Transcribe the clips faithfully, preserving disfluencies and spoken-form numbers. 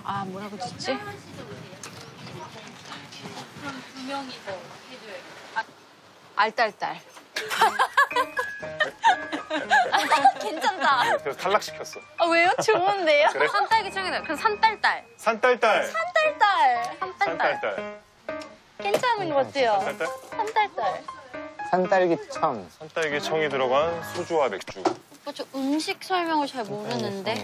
아, 뭐라고 짓지? 두 명이서 해줘야겠다. 아, 알딸딸. 괜찮다. 그래서 탈락시켰어. 아, 왜요? 좋은데요? 그래? 산딸기 청이다. 그럼 산딸딸. 산딸딸. 산딸딸. 산딸딸. 산딸딸. 괜찮은 것 같아요. 산딸딸? 산딸딸. 산딸기청. 산딸기 청이 들어간 소주와 맥주. 오빠 저 음식 설명을 잘 모르는데.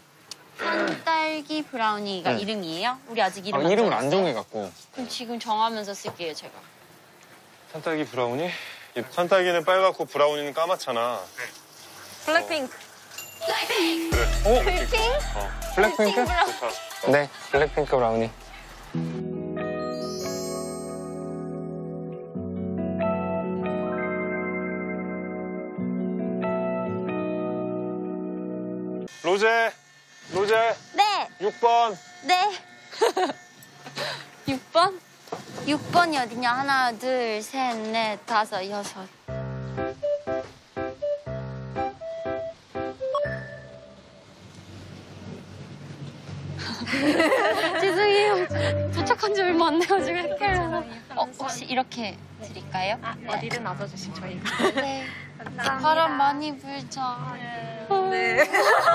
산딸기 브라우니가 네. 이름이에요? 우리 아직 이름 아, 안 이름을 정했어요? 안 정해갖고. 그럼 지금 정하면서 쓸게요, 제가. 산딸기 브라우니? 이 산딸기는 빨갛고 브라우니는 까맣잖아. 블랙핑크. 그래. 어? 블랙핑크? 어. 블랙핑크? 좋다. 네, 블랙핑크 브라우니. 로제. 로제. 네. 육 번. 네. 육 번? 육 번이 어디냐? 하나, 둘, 셋, 넷, 다섯, 여섯. 죄송해요. 도착한 지 얼마 안 돼가지고 헷갈려서. 어, 혹시 이렇게 드릴까요? 아, 어디든 놔둬주시면 저희가. 네. 바람 많이 불자. 네.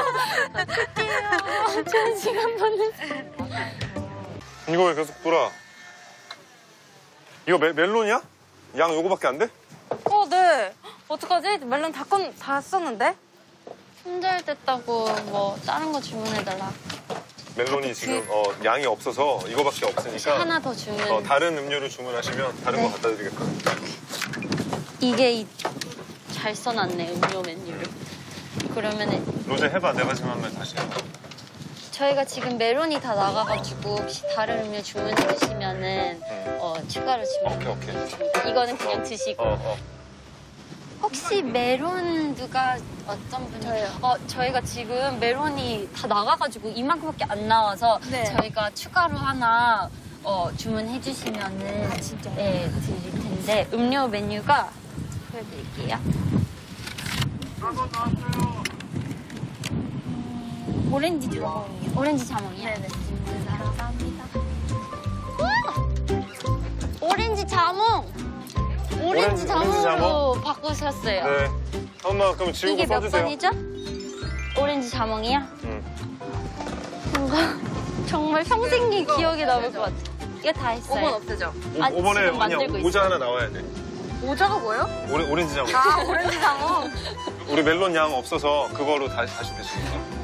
좋은 시간 보내세요. 이거 왜 계속 돌아? 이거 메, 멜론이야? 양 요거밖에 안 돼? 어, 네. 어떡하지? 멜론 다, 건, 다 썼는데? 손절됐다고 뭐 다른 거 주문해달라. 멜론이 지금 어, 양이 없어서 이거밖에 없으니까 하나 더 주문. 어, 다른 음료를 주문하시면 다른 네. 거 갖다 드리겠다. 이게 이, 잘 써놨네, 음료 메뉴를. 그러면은 로제 해봐. 내가 지금 한 말 다시 해봐. 저희가 지금 메론이 다 나가가지고 혹시 다른 음료 주문해 주시면은 응. 어, 추가로 주문. 오케이, 오케이. 이거는 그냥 드시고. 어, 어. 혹시 메론 누가 어떤 분이? 저요. 어, 저희가 지금 메론이 다 나가가지고 이만큼밖에 안 나와서 네. 저희가 추가로 하나 어, 주문해 주시면은 진짜 네, 드릴 텐데 음료 메뉴가 보여드릴게요. 음, 오렌지 자몽이요. 오렌지 자몽이요? 네네. 감사합니다. 오렌지 자몽! 오렌지 오렌지 자몽으로 자몽? 바꾸셨어요. 네. 엄마 그럼 지우고 이게 몇 써주세요. 번이죠? 오렌지 자몽이요? 응. 이거 정말 평생이 기억에 남을 것 같아. 이거 다 오 번 했어요. 없애죠? 오, 아, 오번에 지금 아니야 만들고 모자 있어요. 하나 나와야 돼. 모자가 뭐예요? 오레, 오렌지 자몽. 아, 오렌지 장어. 우리 멜론 양 없어서 그거로 다시 다시 드시니까.